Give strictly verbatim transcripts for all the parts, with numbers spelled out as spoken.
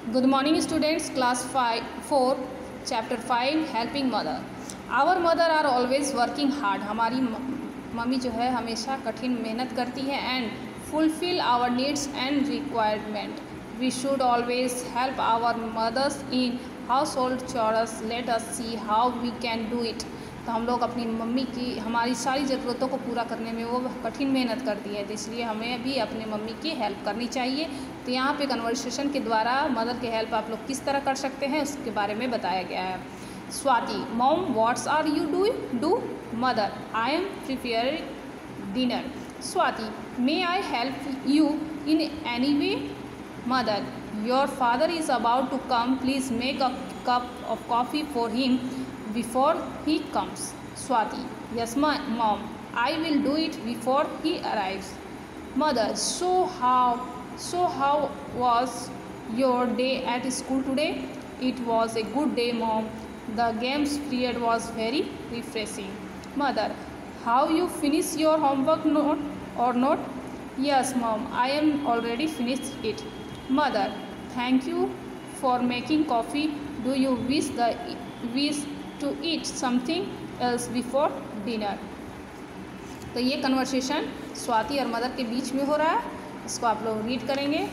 Good morning students, class five, four, chapter five, helping mother. Our mother are always working hard. हमारी mummy जो है हमेशा कठिन मेहनत करती है and fulfill our needs and requirement. We should always help our mothers in household chores. Let us see how we can do it. तो हम लोग अपनी मम्मी की हमारी सारी ज़रूरतों को पूरा करने में वो कठिन मेहनत करती है, तो इसलिए हमें भी अपने मम्मी की हेल्प करनी चाहिए। तो यहाँ पे कन्वर्सेशन के द्वारा मदर की हेल्प आप लोग किस तरह कर सकते हैं उसके बारे में बताया गया है। Swati, mom what's are you do do mother, I am preparing dinner. Swati, may I help you in any way mother, your father is about to come, please make a cup of coffee for him before he comes. Swati, yes my mom, I will do it before he arrives. Mother, so how so how was your day at school today? It was a good day mom, the games period was very refreshing. Mother, how you finish your homework note or not? Yes mom, I am already finished it. Mother, thank you for making coffee. Do you wish the wish to eat something else before dinner? तो ये conversation Swati और mother के बीच में हो रहा है, इसको आप लोग रीड करेंगे।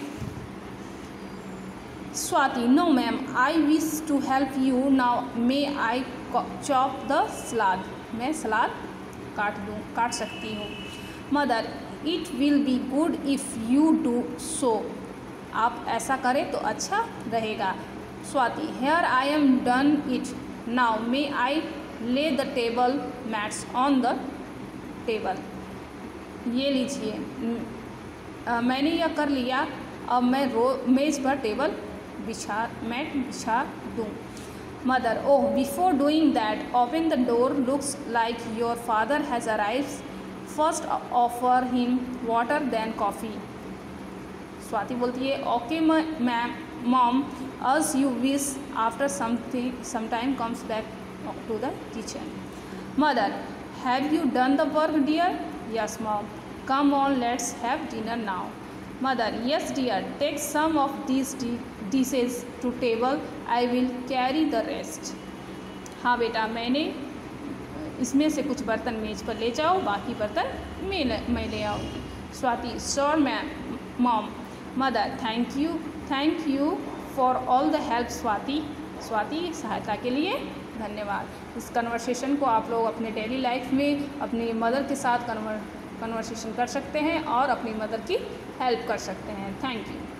Swati, no ma'am, I wish to help you now, may I chop the salad, मैं सलाद काट दूँ काट सकती हूँ। Mother, it will be good if you do so, आप ऐसा करें तो अच्छा रहेगा। Swati, here I am done it now, may I lay the table mats on the table, ये लीजिए मैंने यह कर लिया, अब मैं रो मेज़ पर टेबल बिछा मैट बिछा दूँ। Mother, oh before doing that open the door, looks like your father has arrived, first offer him water then coffee. Swati बोलती है, okay ma'am mom, as you wish, after something some time comes back to the kitchen. Mother, have you done the work dear? Yes mom, come on let's have dinner now. Mother, yes dear, take some of these dishes to table, I will carry the rest. हाँ बेटा, मैंने इसमें से कुछ बर्तन मेज पर ले जाओ, बाकी बर्तन मैं मैं ले आऊँगी। Swati, sure ma'am mom. Mother, thank you thank you for all the help Swati, Swati सहायता के लिए धन्यवाद। इस कन्वर्सेशन को आप लोग अपने डेली लाइफ में अपनी मदर के साथ कन्वर कन्वर्सेशन कर सकते हैं और अपनी मदर की हेल्प कर सकते हैं। Thank you.